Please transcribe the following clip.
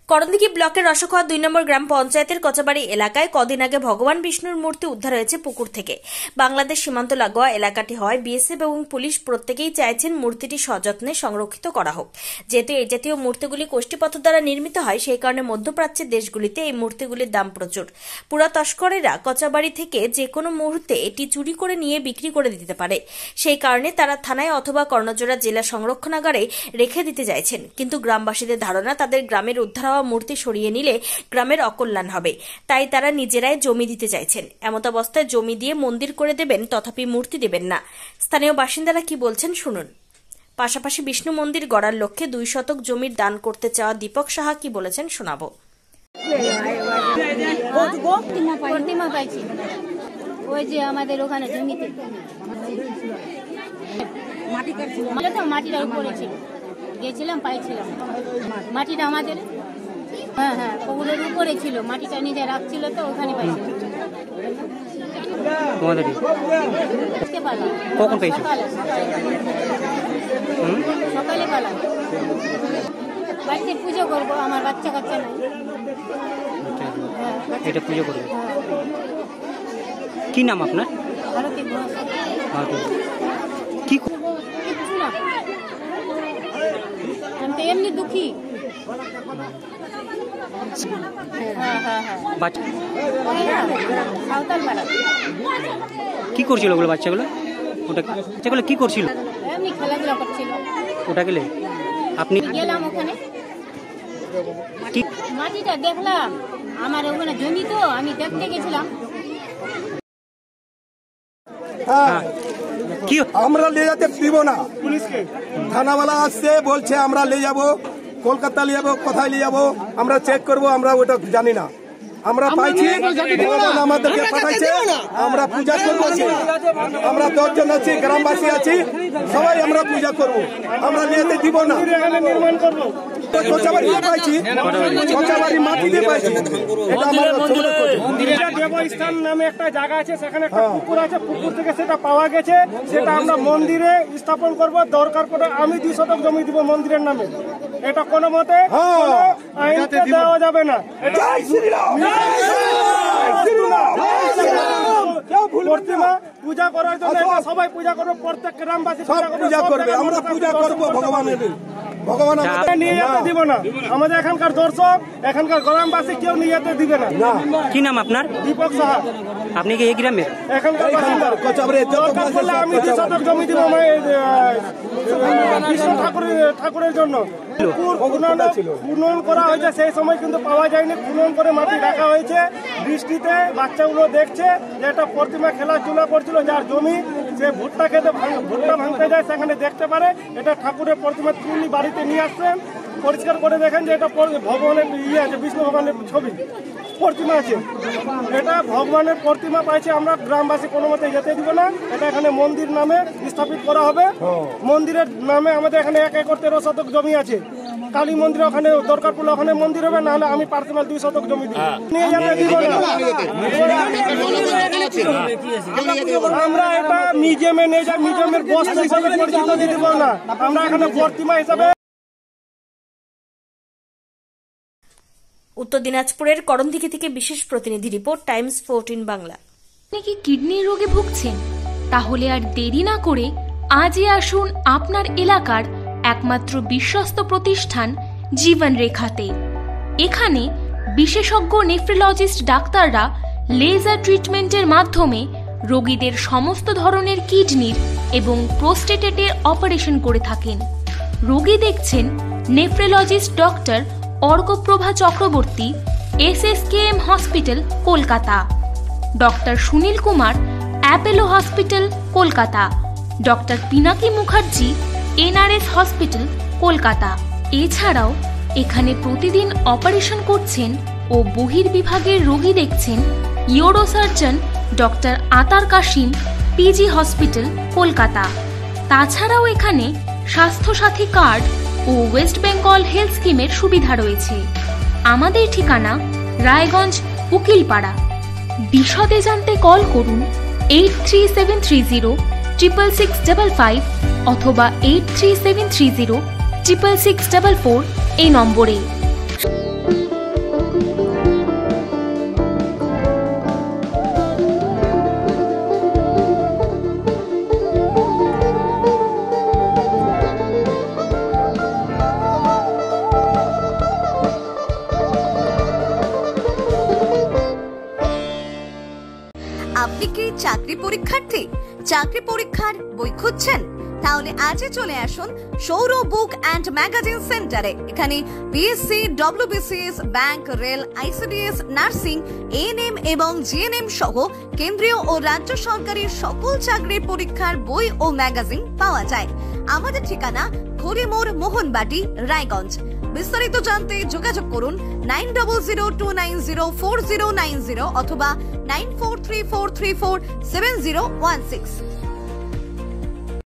করণদিঘি ব্লকের রসখোয়া 2 নম্বর গ্রাম পঞ্চায়েতের কচাবাড়ি এলাকায় কদিন আগে ভগবান বিষ্ণুর মূর্তি উদ্ধার হয়েছে পুকুর থেকে। বাংলাদেশ সীমান্ত লাগোয়া এলাকাটি হয় বিএসএফ এবং পুলিশ প্রত্যেকেই চাইছেন মূর্তিটি সযত্নে সংরক্ষিত করা হোক। যেহেতু এই জাতীয় মূর্তিগুলি কোষ্ঠীপথর দ্বারা নির্মিত হয়, সেই কারণে মধ্যপ্রাচ্যের দেশগুলিতে এই মূর্তিগুলির দাম প্রচুর। পুরা তস্করেরা কচাবাড়ি থেকে যে কোনো মুহূর্তে এটি চুরি করে নিয়ে বিক্রি করে দিতে পারে। সেই কারণে তারা থানায় অথবা কর্ণজোড়া জেলা সংরক্ষণাগারে রেখে দিতে চাইছেন। কিন্তু গ্রামবাসীদের ধারণা তাদের গ্রামের উদ্ধার মূর্তি সরিয়ে নিলে গ্রামের অকল্যাণ হবে, তাই তারা নিজেরাই জমি দিতে চাইছেন। এমত অবস্থায় জমি দিয়ে মন্দির করে দেবেন, তথাপি মূর্তি দেবেন না। স্থানীয় বাসিন্দারা কি বলছেন শুনুন। পাশাপাশি বিষ্ণু মন্দির গড়ার লক্ষ্যে 2 শতক জমির দান করতে চাওয়া দীপক সাহা কি বলেছেন শোনাবো। ওই যে আমাদের ওখানে জমিতে মাটিটার উপরে ছিল, গেছিলাম পাইছিলাম মাটিটা আমাদের পুকুরের উপরে ছিল, মাটিটা নিজে রাখছিল তো ওখানে পাইছিল। সকালে পালাম, বাড়িতে পুজো করবো, আমার বাচ্চা কাচ্চা নাই, এটা পুজো করবো। কি নাম আপনার? ভারতী ঘোষ। কি আমি তো এমনি দুঃখী। কি করছিল ওগুলো বাচ্চাগুলো? ওটা বাচ্চাগুলো কি করছিল? এমনি খেলাধুলা করছিল। ওটা গেলে আপনি গেলাম ওখানে, কি মাটিটা দেখলাম, আমার ওখানে জমি তো আমি দেখতে গেছিলাম। কি আমরা নিয়ে যেতে দিব না, পুলিশকে থানাওয়ালা আসছে বলছে আমরা নিয়ে যাবো, কলকাতা নিয়ে যাবো, কোথায় নিয়ে যাবো আমরা চেক করবো, আমরা ওটা জানি না। আমরা পাইছি, আমাদেরকে পাঠাইছে, আমরা পূজা করবো। আমরা 10 জন আছি, গ্রামবাসী আছি, সবাই আমরা পূজা করবো, আমরা নিয়ে যেতে দিব না। কচাবাড়ি পাইছি, কচাবাড়ি মাটি দিয়ে পাইছি। দেবস্থান নামে একটা জায়গা আছে, সেখানে একটা পুকুর আছে, পুকুর থেকে সেটা পাওয়া গেছে, সেটা আমরা মন্দিরে স্থাপন করব। দরকার পড়ে আমি 2 শতক জমি দিব মন্দিরের নামে। এটা কোনো মতে আইনতে দেওয়া যাবে না। প্রতিমা পূজা করার জন্য সবাই পূজা করবে, প্রত্যেক গ্রামবাসী পূজা করবে। আমরা পূজা করবো ভগবানের, ভগবান নিয়ে যেতে দিব না। আমাদের এখানকার দর্শক, এখানকার গ্রামবাসী কেউ নিয়ে যেতে দিবে না। কি নাম আপনার? দীপক সাহা। আপনি কি এই গ্রামের? এখানকার বাসিন্দা। আমি 2 শতক জমি দিব বিষ্ণু ঠাকুরের জন্য। খনন করা হয়েছে, সেই সময় কিন্তু পাওয়া যায়নি। খনন করে মাটি রাখা হয়েছে, বৃষ্টিতে বাচ্চাগুলো দেখছে যে এটা প্রতিমা খেলাধুলা করছিল, যার জমি সে ভুট্টা খেতে ভুট্টা ভাঙতে যায়, সেখানে দেখতে পারে এটা ঠাকুরের প্রতিমা, তুলি বাড়িতে নিয়ে আসছেন, পরিষ্কার করে দেখেন যে এটা ভগবানের ইয়ে আছে, বিষ্ণু ভগবানের ছবি প্রতিমা আছে। এটা ভগবানের প্রতিমা পাইছে, আমরা গ্রামবাসী কোনো মতে যেতে দিব না। এটা এখানে মন্দির নামে স্থাপিত করা হবে। মন্দিরের নামে আমাদের এখানে 1 একর 13 শতক জমি আছে। কালী মন্দির ওখানে দরকার পড়লে ওখানে মন্দির হবে, নাহলে আমি পার্সোনাল 2 শতক জমি দিব, নিয়ে যেতে দিব না। আমরা এটা মিউজিয়ামে নিয়ে যাই, মিউজিয়ামের বস্তু হিসাবে পরিচিত দিতে পারবো না, আমরা এখানে প্রতিমা হিসাবে। উত্তর দিনাজপুরের করণদিঘি থেকে বিশেষ প্রতিনিধি রিপোর্ট, টাইমস 14 বাংলা। আপনি কি কিডনির রোগে ভুগছেন? তাহলে আর দেরি না করে আজই আসুন আপনার এলাকার একমাত্র বিশ্বস্ত প্রতিষ্ঠান জীবন রেখাতে। এখানে বিশেষজ্ঞ নেফ্রোলজিস্ট ডাক্তাররা লেজার ট্রিটমেন্টের মাধ্যমে রোগীদের সমস্ত ধরনের কিডনির এবং প্রোস্টেটের অপারেশন করে থাকেন। রোগী দেখছেন nephrologist doctor Arkaprabha Chakraborty, SSKM hospital Kolkata, doctor Sunil Kumar, Apollo hospital Kolkata, doctor Pinaki Mukherjee, NRS hospital Kolkata. এছাড়াও এখানে প্রতিদিন অপারেশন করছেন ও বহির্বিভাগের রোগী দেখছেন ইউরোসার্জন ডক্টর আতার কাশিম, PG হসপিটাল কলকাতা। তাছাড়াও এখানে স্বাস্থ্যসাথী কার্ড ও ওয়েস্ট বেঙ্গল হেলথ স্কিমের সুবিধা রয়েছে। আমাদের ঠিকানা রায়গঞ্জ, উকিলপাড়া। বিশদে জানতে কল করুন 8373066655 অথবা 8373066644 এই নম্বরে। চাকরি পরীক্ষার্থী, চাকরি পরীক্ষার বই খুঁজছেন? তাহলে আজই চলে আসুন সৌর বুক অ্যান্ড ম্যাগাজিন সেন্টারে। এখানে BSc, WBCS, bank, rail, ICDS, nursing, ANM এবং জিএনএম সহ কেন্দ্রীয় ও রাজ্য সরকারের সকল চাকরির পরীক্ষার বই ও ম্যাগাজিন পাওয়া যায়। আমাদের ঠিকানা খড়িমোড়, মোহনবাটি, রায়গঞ্জ। বিস্তারিত জানতে যোগাযোগ করুন 9002904090 অথবা 9434347016।